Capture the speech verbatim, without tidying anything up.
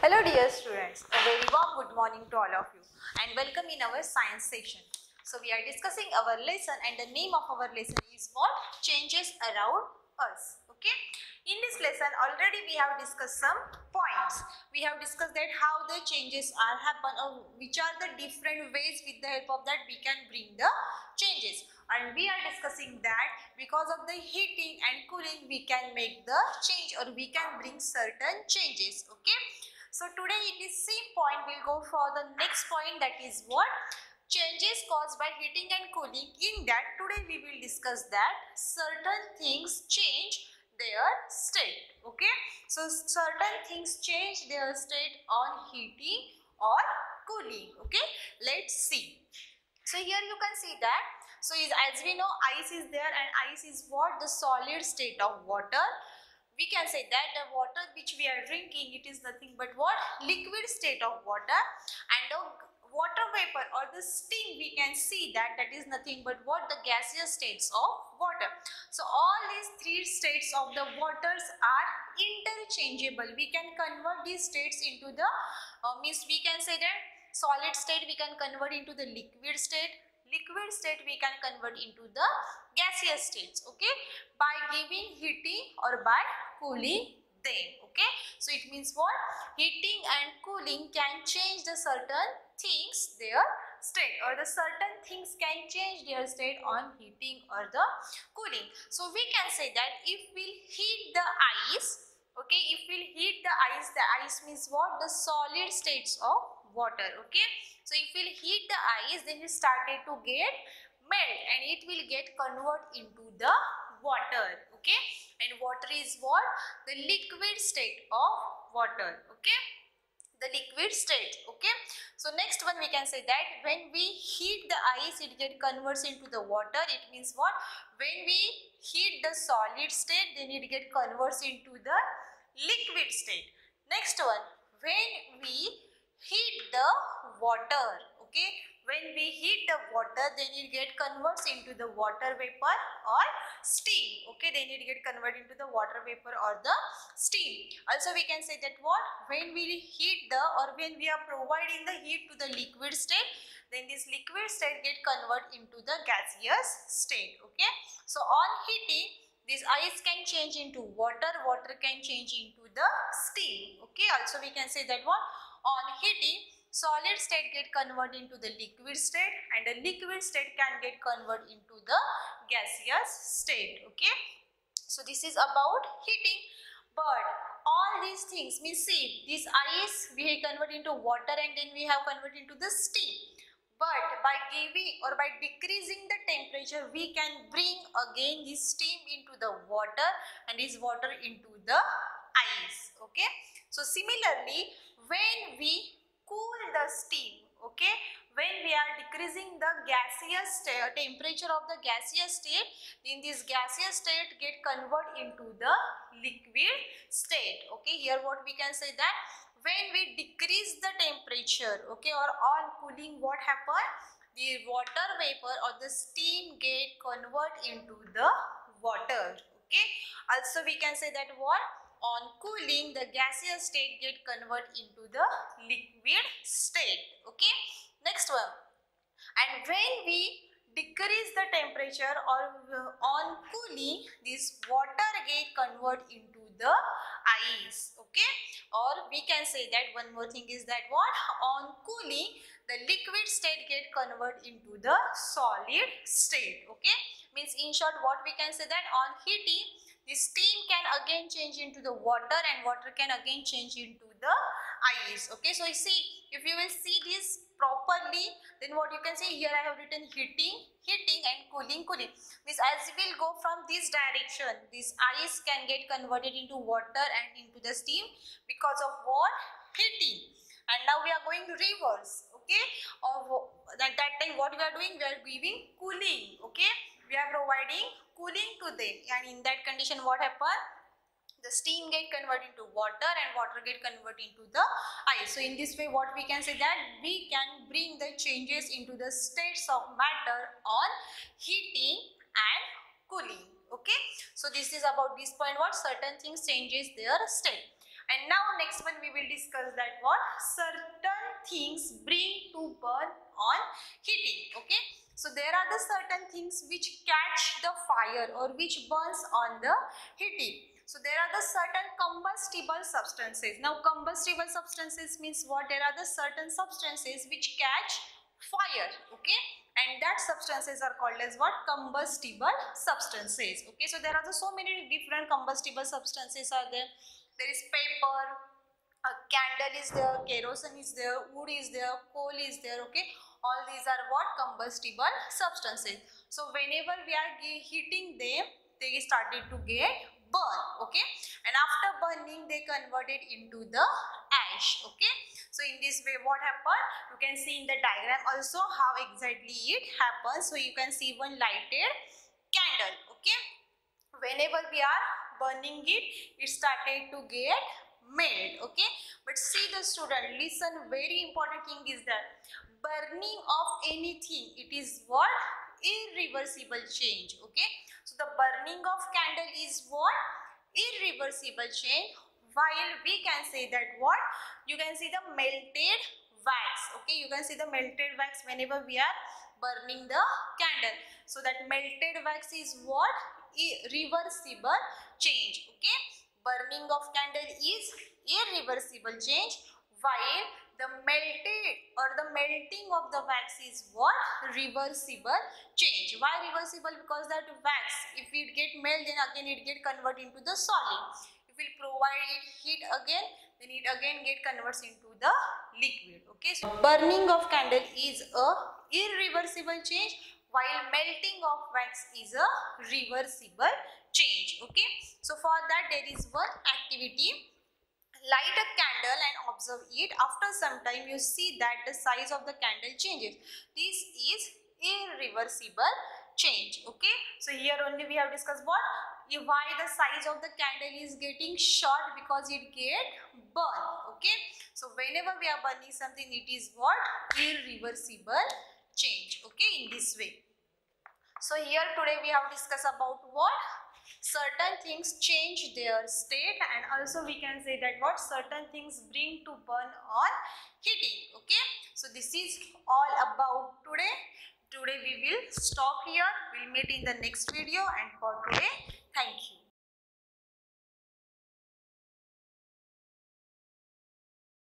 Hello dear students, a very warm good morning to all of you and welcome in our science section. So we are discussing our lesson and the name of our lesson is what? Changes around us. Okay. In this lesson already we have discussed some points. We have discussed that how the changes are happen or which are the different ways with the help of that we can bring the changes. And we are discussing that because of the heating and cooling we can make the change or we can bring certain changes. Okay. So today in this same point we'll go for the next point, that is what? Changes caused by heating and cooling. In that today we will discuss that certain things change their state. Okay. So certain things change their state on heating or cooling. Okay. Let's see. So here you can see that. So is, as we know, ice is there, and ice is what? The solid state of water. We can say that the water which we are drinking, it is nothing but what? Liquid state of water, and the water vapor or the steam, we can see that that is nothing but what? The gaseous states of water. So all these three states of the waters are interchangeable. We can convert these states into the uh, means we can say that solid state we can convert into the liquid state, liquid state we can convert into the gaseous states. Okay, by giving heating or by cooling them. Okay, so it means what? Heating and cooling can change the certain things their state, or the certain things can change their state on heating or the cooling. So we can say that if we heat the ice, okay, if we heat the ice, the ice means what? The solid states of water. Okay, so if we heat the ice, then it started to get melt and it will get convert into the water. Okay, and water is what? The liquid state of water. Okay, the liquid state. Okay, so next one we can say that when we heat the ice, it get converts into the water. It means what? When we heat the solid state, then it get converts into the liquid state. Next one, when we heat the water, okay, when we heat the water, then it get converts into the water vapor or steam. Okay, then it get converted into the water vapor or the steam. Also we can say that what? When we heat the or when we are providing the heat to the liquid state, then this liquid state get converted into the gaseous state. Okay, so on heating, this ice can change into water, water can change into the steam. Okay, also we can say that what? On heating, solid state get converted into the liquid state, and the liquid state can get converted into the gaseous state. Okay, so this is about heating. But all these things, we see this ice we convert into water and then we have converted into the steam. But by giving or by decreasing the temperature, we can bring again this steam into the water and this water into the ice. Okay, so similarly, when we cool the steam, okay, when we are decreasing the gaseous temperature of the gaseous state, then this gaseous state get converted into the liquid state. Okay, here what we can say that when we decrease the temperature, okay, or on cooling, what happen? The water vapor or the steam get converted into the water. Okay, also we can say that what? On cooling, the gaseous state get converted into the liquid state. Okay, next one, and when we decrease the temperature or on cooling, this water get converted into the ice. Okay, or we can say that one more thing is that what? On cooling, the liquid state get converted into the solid state. Okay, means in short what we can say that on heating, the steam can again change into the water and water can again change into the ice. Okay, so you see, if you will see this properly, then what you can say here, I have written heating, heating and cooling, cooling. Means as we will go from this direction, this ice can get converted into water and into the steam because of what? Heating. And now we are going to reverse. Okay, or at that time what we are doing? We are giving cooling. Okay, we are providing cooling to them, and in that condition what happen? The steam get converted into water and water get converted into the ice. So in this way what we can say that we can bring the changes into the states of matter on heating and cooling. Okay, so this is about this point, what certain things changes their state. And now next one we will discuss that what certain things bring to burn on heating. Okay, so there are the certain things which catch the fire or which burns on the heating. So there are the certain combustible substances. Now combustible substances means what? There are the certain substances which catch fire. Okay, and that substances are called as what? Combustible substances. Okay, so there are the so many different combustible substances are there. There is paper, a candle is there, kerosene is there, wood is there, coal is there. Okay, all these are what? Combustible substances. So whenever we are heating them, they started to get burn. Okay, and after burning they converted into the ash. Okay, so in this way what happened? You can see in the diagram also how exactly it happens. So you can see one lighted candle. Okay, whenever we are burning it, it started to get melt. Okay, but see the student, listen, very important thing is that burning of anything, it is what? Irreversible change. Okay, so the burning of candle is what? Irreversible change, while we can say that what? You can see the melted wax. Okay, you can see the melted wax whenever we are burning the candle. So that melted wax is what? Irreversible change. Okay, burning of candle is irreversible change, while the melted or the melting of the wax is what? Reversible change. Why reversible? Because that wax, if it get melt, then again it get converted into the solid. If we provide it heat again, then it again get converts into the liquid. Okay, so burning of candle is a irreversible change, while melting of wax is a reversible change. Okay, so for that there is one activity. Light a candle and observe it. After some time you see that the size of the candle changes. This is irreversible change. Okay, so here only we have discussed what? Why the size of the candle is getting short? Because it get burned. Okay, so whenever we are burning something, it is what? Irreversible change. Okay, in this way. So here today we have discussed about what? Certain things change their state, and also we can say that what? Certain things bring to burn on heating. Okay, so this is all about today. Today we will stop here. We'll meet in the next video, and for today, thank you.